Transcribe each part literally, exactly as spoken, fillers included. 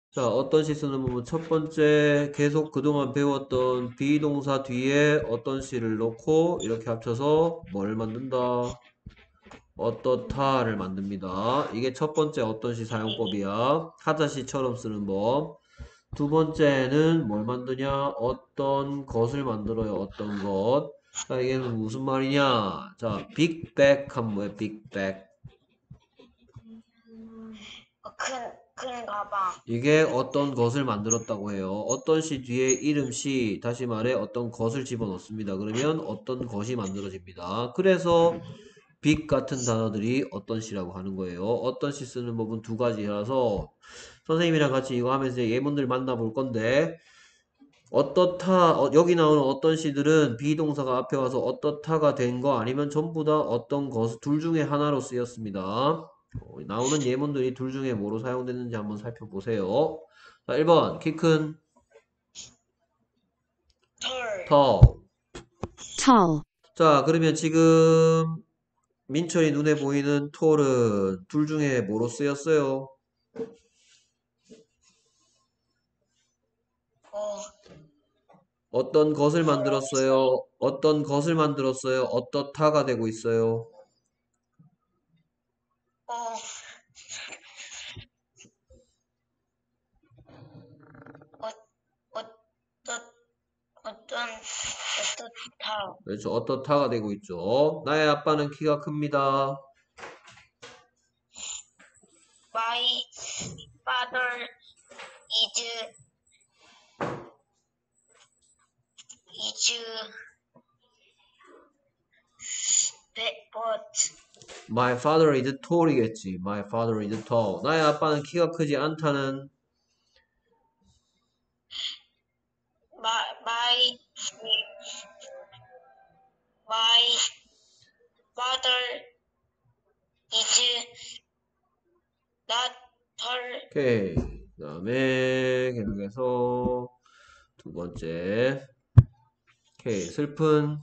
자, 어떤 시 쓰는 부분 첫 번째 계속 그동안 배웠던 비동사 뒤에 어떤 시를 넣고 이렇게 합쳐서 뭘 만든다? 어떻다를 만듭니다. 이게 첫 번째 어떤 시 사용법이야. 타자시처럼 쓰는 법. 두 번째는 뭘 만드냐? 어떤 것을 만들어요. 어떤 것. 자, 이게 무슨 말이냐? 자, 빅백 하면 뭐야? 빅백. 어, 큰, 큰 가방. 이게 어떤 것을 만들었다고 해요. 어떤 시 뒤에 이름 시, 다시 말해 어떤 것을 집어넣습니다. 그러면 어떤 것이 만들어집니다. 그래서 빅 같은 단어들이 어떤 시라고 하는 거예요. 어떤 시 쓰는 법은 두 가지라서 선생님이랑 같이 이거 하면서 예문들 만나볼 건데 어떻다 어, 여기 나오는 어떤 시들은 비동사가 앞에 와서 어떻다가 된 거 아니면 전부 다 어떤 것 둘 중에 하나로 쓰였습니다. 어, 나오는 예문들이 둘 중에 뭐로 사용됐는지 한번 살펴보세요. 자, 일 번 키 큰 털. 터. tall, 자, 그러면 지금 민철이 눈에 보이는 톨은 둘 중에 뭐로 쓰였어요? 어, 어떤 것을 털. 만들었어요? 어떤 것을 만들었어요? 어떻다가 되고 있어요? 어, 어, 어떤, 어떤, 어떻다. 그렇죠. 어떻다가 되고 있죠. 나의 아빠는 키가 큽니다. My father is, is, but My father is tall이겠지. My father is tall. 나의 아빠는 키가 크지 않다는 my, my, my father is not tall. 오케이. 그 다음에 계속해서 두 번째. 오케이. 슬픈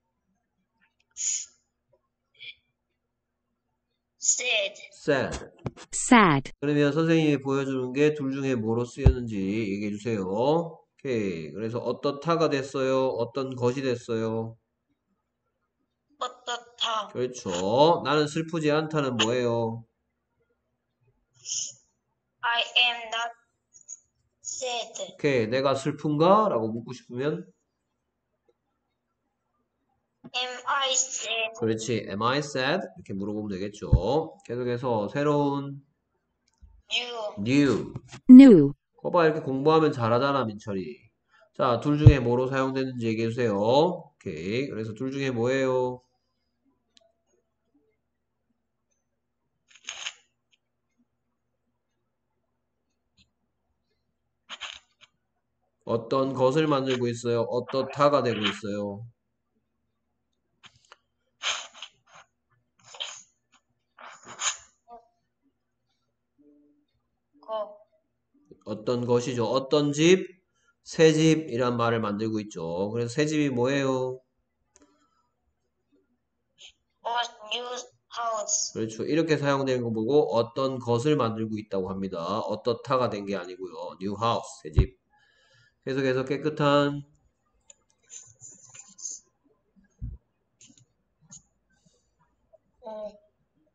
Said, sad. sad, 그러면 선생님이 보여주는 게 둘 중에 뭐로 쓰였는지 얘기해 주세요. 오케이. 그래서 어떻다가 됐어요? 어떤 것이 됐어요? 어떻다. 그렇죠. 나는 슬프지 않다는 뭐예요? I am not sad. 오케이. 내가 슬픈가? 라고 묻고 싶으면 Am I sad? 그렇지. Am I sad? 이렇게 물어보면 되겠죠. 계속해서 새로운 You. new. new, 거봐 이렇게 공부하면 잘하잖아 민철이. 자, 둘 중에 뭐로 사용되는지 얘기해 주세요. 오케이. 그래서 둘 중에 뭐예요? 어떤 것을 만들고 있어요? 어떻다가 되고 있어요? Go. 어떤 것이죠? 어떤 집? 새 집이란 말을 만들고 있죠. 그래서 새 집이 뭐예요? A new house. 그렇죠. 이렇게 사용되는 거 보고 어떤 것을 만들고 있다고 합니다. 어떻다가 된 게 아니고요. new house, 새 집. 계속해서 깨끗한 음,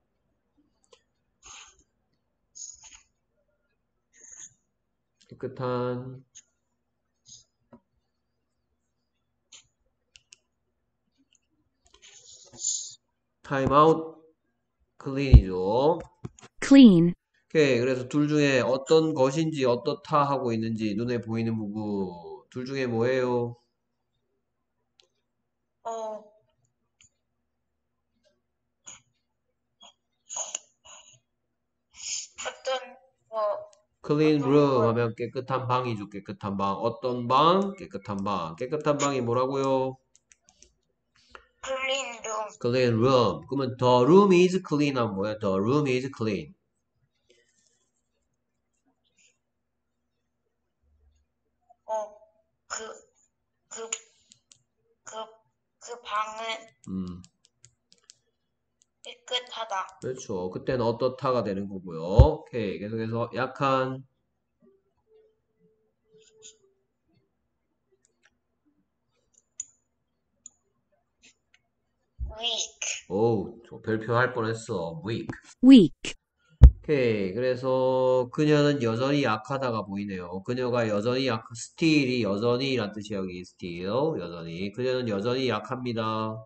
깨끗한 time out clean이죠. clean, 오케이. 그래서 둘 중에 어떤 것인지 어떻다 하고 있는지 눈에 보이는 부분 둘 중에 뭐예요? 어, 어떤 뭐 clean 어떤 room 뭐 하면 깨끗한 방이죠. 깨끗한 방. 어떤 방? 깨끗한 방. 깨끗한 방이 뭐라고요? clean room. clean room. 그러면 the room is clean 하면 뭐야? the room is clean. 어, 그, 그, 그, 그 방은 음, 깨끗하다. 그렇죠. 그때는 어떻다가 되는 거고요. 오케이. 계속해서 약한 weak. 오, 저 별표 할 뻔했어. weak. weak, 오케이. 그래서 그녀는 여전히 약하다가 보이네요. 그녀가 여전히 약, still이 여전히 란 뜻이에요. 여기 still, 여전히. 그녀는 여전히 약합니다.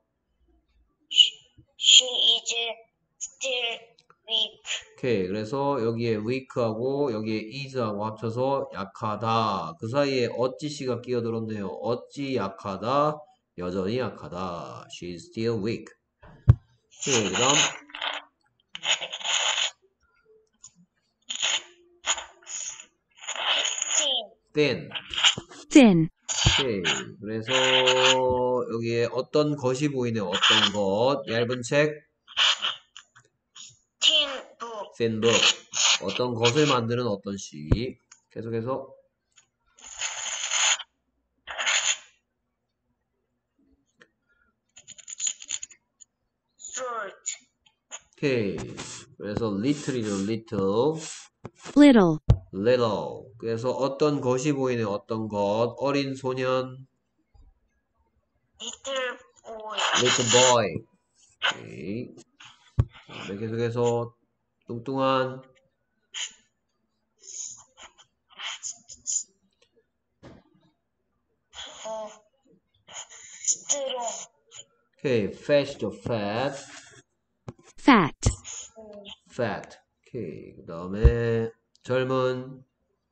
She is still weak. 오케이. 그래서 여기에 weak하고 여기에 is하고 합쳐서 약하다. 그 사이에 어찌씨가 끼어들었네요. 어찌 약하다. 여전히 약하다. She is still weak. 오케이. 그 다음. Thin. thin. thin, 오케이. 그래서 여기에 어떤 것이 보이네요. 어떤 것. 얇은 책. Thin book. thin book. 어떤 것을 만드는 어떤 시. 계속해서. Short. 오케이. 그래서 little이죠. little. little, little. 그래서 어떤 것이 보이네요. 어떤 것. 어린 소년. Little boy. little boy. 오케이. 네, 계속해서 뚱뚱한. 어, strong. 오케이. fat이죠. fat. fat, 음, fat. 오케이. 그 다음에 젊은.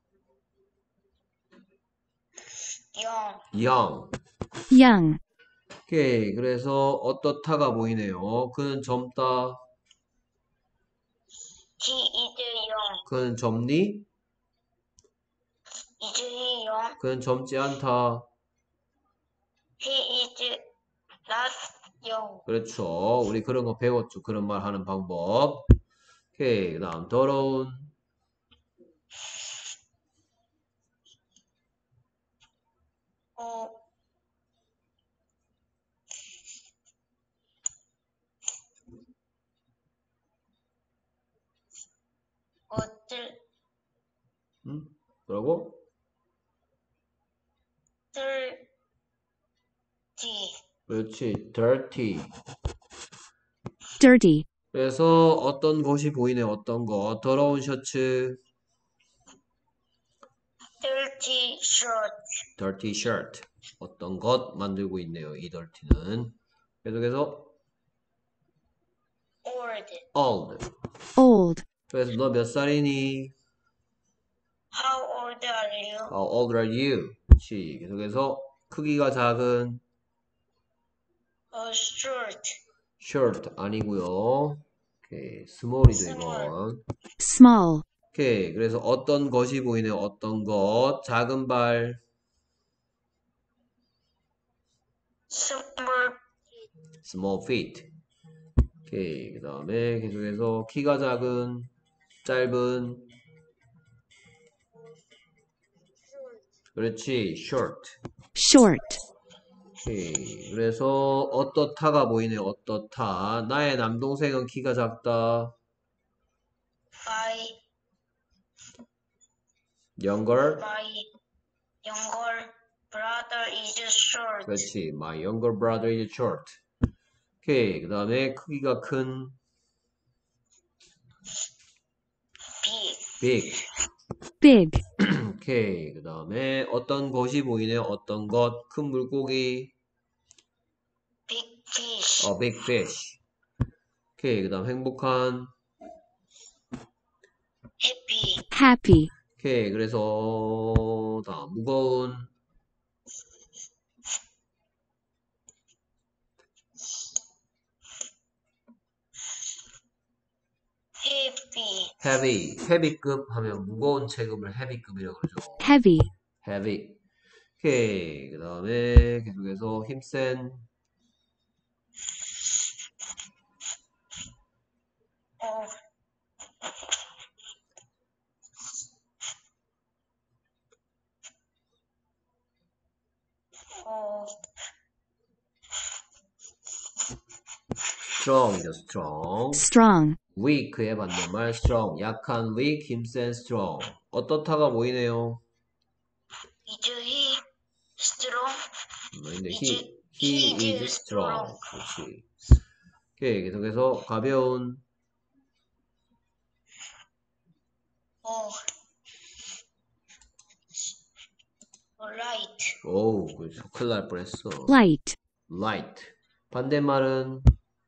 young. young. young, 오케이. 그래서 어떻다가 보이네요. 그는 젊다. He is young. 그는 젊니? Is he young? 그는 젊지 않다. He is not young. 그렇죠. 우리 그런 거 배웠죠. 그런 말 하는 방법. 오케이. 그 다음 더러운. 어, 어들, 음? 뭐라고? dirty. 그렇지. dirty. dirty, 그래서 어떤 것이 보이네. 어떤 거. 더러운 셔츠. dirty shirt. dirty shirt. 어떤 것 만들고 있네요. 이 dirty는. 계속해서 old. old. old, 그래서 너 몇 살이니? How old are you? How old are you? 그렇지. 계속해서 크기가 작은 A short. shirt 아니고요. 오케이. small이죠, Small. 이건. small, 오케이. 그래서 어떤 것이 보이네요. 어떤 것. 작은 발. Small. small feet. 오케이. 그 다음에 계속해서 키가 작은, 짧은. 그렇지. short. short, 오케이. 그래서 어떻다가 보이네요. 어떻다. 나의 남동생은 키가 작다. My, younger. my younger brother is short. 그렇지. My younger brother is short. 오케이. 그 다음에 크기가 큰, Big. big. big, 오케이. 그 다음에 어떤 것이 보이네요. 어떤 것. 큰 물고기. Big fish. 어, big fish. 오케이. 그 다음 행복한. Happy. happy, 오케이. 그래서 다음 무거운. Happy. heavy. heavy급 하면 무거운 체급을 heavy급이라고 그러죠. heavy, heavy. 오케이. 그 다음에 계속해서 힘센. 어, 어, strong이죠. strong. strong, weak의 반대말 strong. 약한 weak, 힘센 strong. 어떻다가 보이네요. is he strong? 음, 근데 is he, he he is is strong. strong. 그렇지. 오케이. 계속해서 가벼운. 어, light, 오우, 그래서 큰일 날 뻔했어. light, light. 반대말은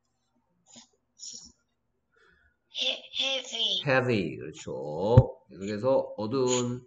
he, heavy, heavy. 그렇죠. 계속해서 어두운.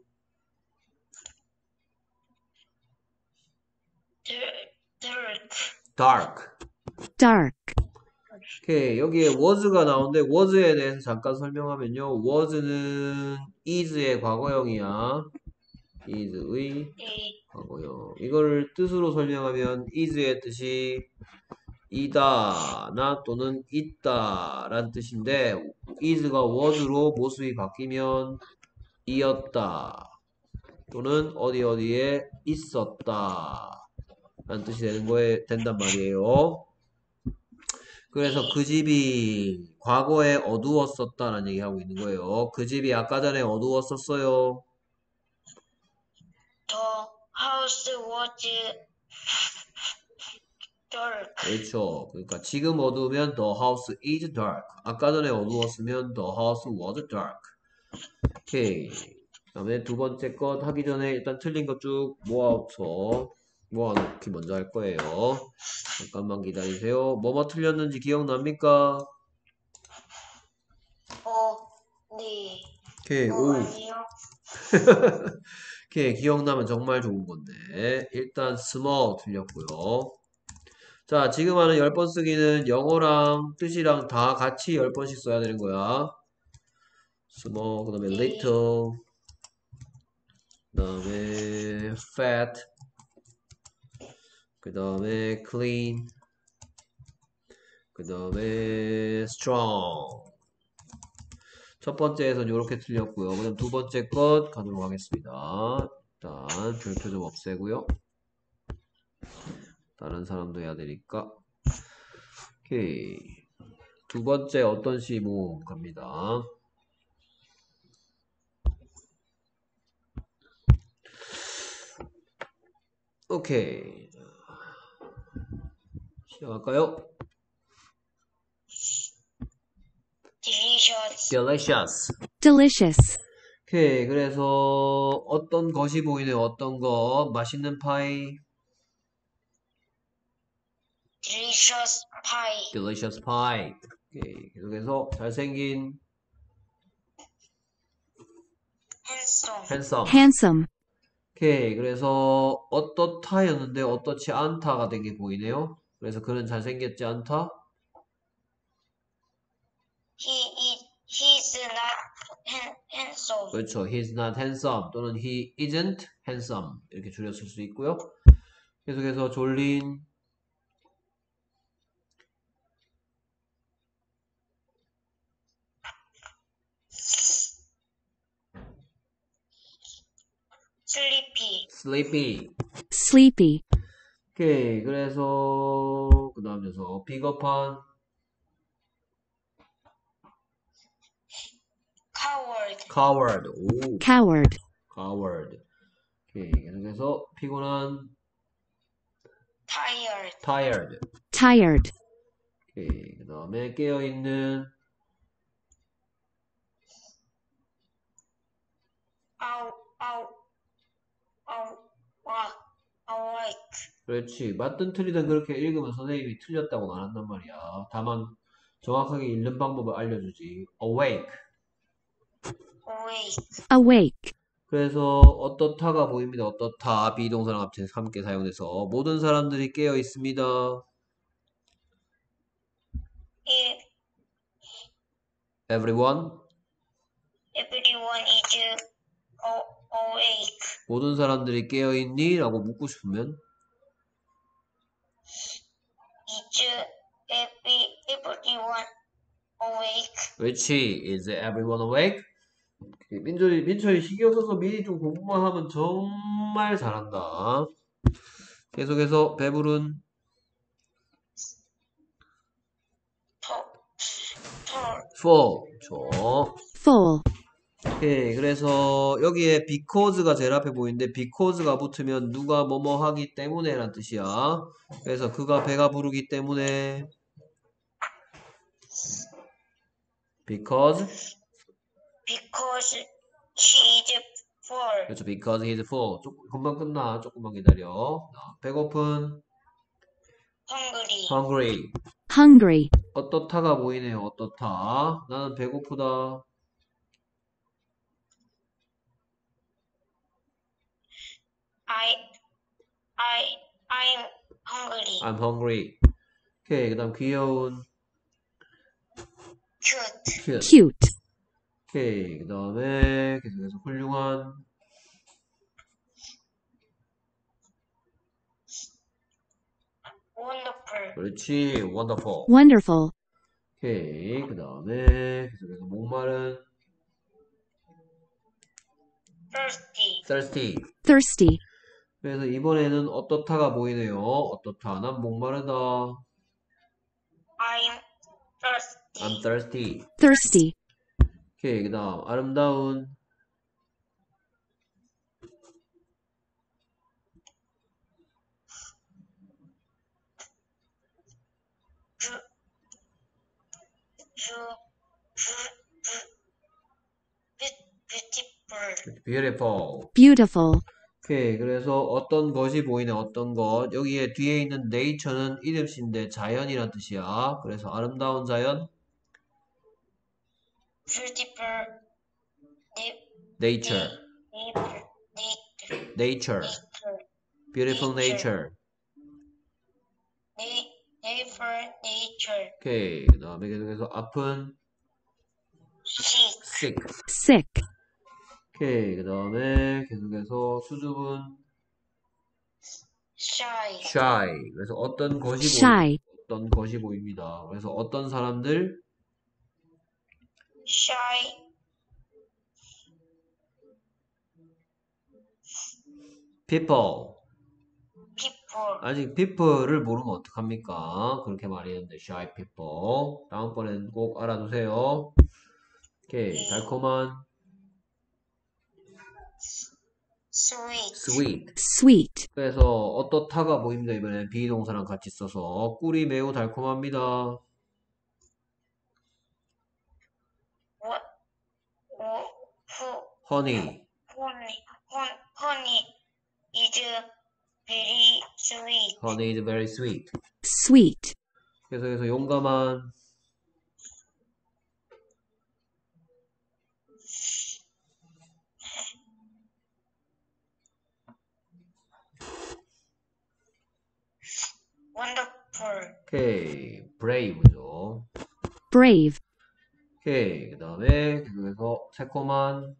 dir- dark, dark. dark, 오케이. 여기에 was가 나오는데 was에 대해서 잠깐 설명하면요. was는 is의 과거형이야. is의 a, 과거형. 이걸 뜻으로 설명하면 is의 뜻이 이다, 나 또는 있다 라는 뜻인데 is가 was로 모습이 바뀌면 이었다 또는 어디 어디에 있었다 라는 뜻이 되는 거에 된단 말이에요. 그래서 그 집이 과거에 어두웠었다라는 얘기하고 있는 거예요. 그 집이 아까 전에 어두웠었어요. the house was dark, 그렇죠. 그러니까 지금 어두우면 the house is dark. 아까 전에 어두웠으면 the house was dark. 오케이. 그 다음에 두 번째 것 하기 전에 일단 틀린 것 쭉 모아서 모아놓기 먼저 할 거예요. 잠깐만 기다리세요. 뭐뭐 틀렸는지 기억납니까? 어, 네, 오케이. 어, 오. 아니요, 오케이. 기억나면 정말 좋은 건데. 일단 small 틀렸고요. 자, 지금 하는 열 번 쓰기는 영어랑 뜻이랑 다 같이 열 번씩 써야 되는 거야. small, 그 다음에 little, 그 다음에 fat, 그 다음에 clean, 그 다음에 strong. 첫 번째에서는 이렇게 틀렸고요. 그 다음 두 번째 것 가도록 하겠습니다. 일단 별표 좀 없애고요. 다른 사람도 해야 되니까. 오케이. 두 번째 어떤 시 모음 갑니다. 오케이. 시작할까요? delicious, delicious. delicious, 오케이. 그래서 어떤 것이 보이네요. 어떤 것. 맛있는 파이. delicious pie, delicious pie. 오케이. 계속해서 잘생긴 handsome, handsome. handsome, 오케이. 그래서 어떻다였는데 어떻지 않다가 된 게 보이네요. 그래서 그는 잘생겼지 않다. he is, he's not han, handsome, 그렇죠. He's not handsome 또는 he isn't handsome 이렇게 줄였을 수 있고요. 계속해서 졸린 sleepy, sleepy. sleepy, 오케이. 그래서 그 다음 녀석 비겁한 coward, coward. 오, coward, coward. 오케이. 계속해서 피곤한 tired, tired. tired, 오케이. 그 다음에 깨어있는 aw, aw, aw, aw, awake, 그렇지. 맞든 틀리든 그렇게 읽으면 선생님이 틀렸다고는 안 한단 말이야. 다만 정확하게 읽는 방법을 알려주지. awake. awake, 네. awake, 그래서 어떻다가 보입니다. 어떻다 비동사랑 합체 함께 사용돼서 모든 사람들이 깨어 있습니다. e- everyone. everyone is aw, awake, 모든 사람들이 깨어 있니? 라고 묻고 싶으면 is every, everyone awake, 그렇지. is everyone awake? 민철이 민철이 신경 써서 미리 좀 공부만 하면 정말 잘한다. 계속해서 배부른 full, full. 저. full, 오케이. 그래서 여기에 because가 제일 앞에 보이는데 because가 붙으면 누가 뭐뭐 하기 때문에 라는 뜻이야. 그래서 그가 배가 부르기 때문에 because because he is full. 그렇죠. because he's full. 조금, 금방 끝나. 조금만 기다려. 자, 배고픈 hungry. hungry. hungry, 어떻다가 보이네요. 어떻다. 나는 배고프다. I I I'm hungry. I'm hungry. 오케이. 그 다음 귀여운 Cute. cute. cute, 오케이. 그 다음에 계속해서 훌륭한 Wonderful. 그렇지. wonderful. wonderful, 오케이. 그 다음에 계속해서 목마른 Thirsty. thirsty. thirsty, 그래서 이번에는 어떻다가 보이네요. 어떻다. 난 목마르다. I'm thirsty. I'm thirsty. thirsty, 오케이. 그 다음 아름다운 Beau- beau- beau- beautiful. beautiful. beautiful, 오케이. 그래서 어떤 것이 보이네. 어떤 것. 여기에 뒤에 있는 nature는 이름씨인데 자연이란 뜻이야. 그래서 아름다운 자연 Beautiful. Na- nature. nature. Nature. nature. Nature. beautiful Nature. nature. Na- Nature. Nature. 오케이. 그 다음에 계속해서 아픈 Sick. sick. sick, 오케이. 그 다음에 계속해서 수줍은 Shy. shy. 그래서 어떤 것이 shy, 보입니다. 어떤 것이 보입니다. 그래서 어떤 사람들 Shy. people. People. 아직 people를 모르면 어떡합니까? 그렇게 말했는데 shy people. 다음번에는 꼭 알아두세요. 오케이. 달콤한 Sweet. sweet. sweet, 그래서 어떻다가 보입니다. 이번엔 비동사랑 같이 써서 꿀이 매우 달콤합니다. What? Who? honey. Honey. Hon- Honey is very sweet. honey is very sweet. sweet, 계속해서 용감한 Wonderful. 오케이. brave죠. brave, 오케이. 그 다음에 계속해서 새콤한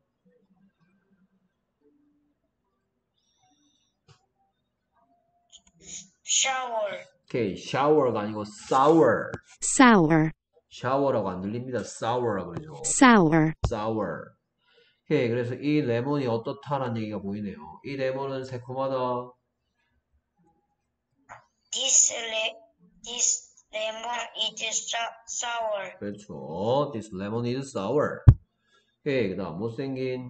Shower. 오케이. shower가 아니고 sour. sour, 샤워라고 안 들립니다. sour라고 그러죠. sour, sour. 오케이. 그래서 이 레몬이 어떻다라는 얘기가 보이네요. 이 레몬은 새콤하다. This le- this lemon is so- sour. 그렇죠. This lemon is sour. 오케이. 그 다음 못생긴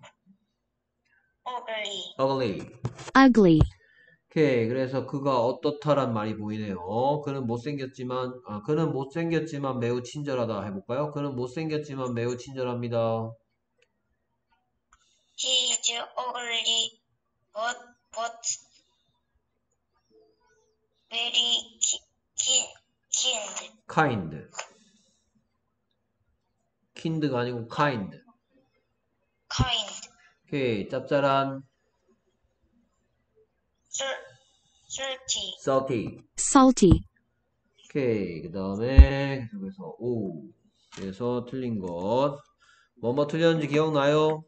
Ugly. ugly. ugly, 오케이. 그래서 그가 어떻다란 말이 보이네요. 그는 못생겼지만 아, 그는 못생겼지만 매우 친절하다 해볼까요? 그는 못생겼지만 매우 친절합니다. He is ugly, but but very ki- ki- kind. kind. kind가 아니고 kind. Kind. 오케이. 짭짤한 Sal- salty. salty. salty, 오케이. 그 다음에 계속해서 오. 그래서 틀린 것. 뭐뭐 틀렸는지 기억나요?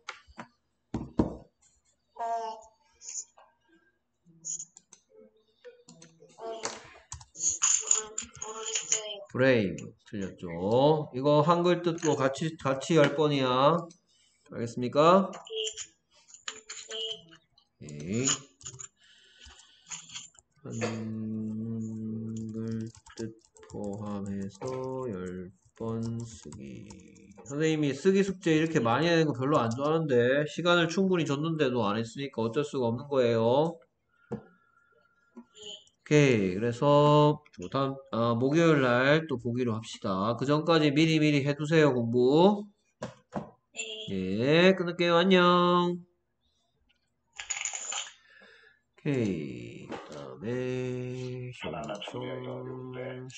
어, 음, 모르- 모르겠어요. brave 틀렸죠. 이거 한글 뜻도 같이 같이 열 번이야. 알겠습니까? 네, 오케이. 한글 뜻 포함해서 열 번 쓰기. 선생님이 쓰기 숙제 이렇게 많이 하는 거 별로 안 좋아하는데 시간을 충분히 줬는데도 안 했으니까 어쩔 수가 없는 거예요. 오케이. 그래서 뭐 다음 아, 목요일 날 또 보기로 합시다. 그 전까지 미리미리 해두세요, 공부. 네. 예, 끊을게요. 안녕. 오케이. 그 다음에 시험